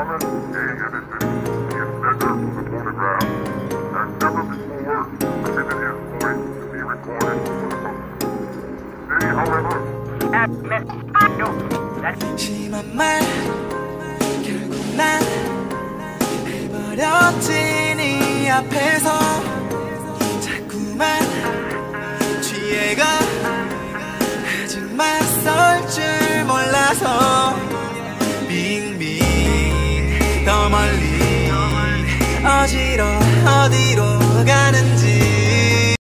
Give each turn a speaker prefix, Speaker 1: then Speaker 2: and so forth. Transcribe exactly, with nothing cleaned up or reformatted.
Speaker 1: common being innocent, the inventor of the phonograph, has never before permitted his voice to be recorded for the public. Today, however,
Speaker 2: 심한 말 결국 난 해버렸지 네 앞에서 자꾸만 취해가 아직 맞설 줄 몰라서 빙빙 더 멀리 어디로 어디로 가는지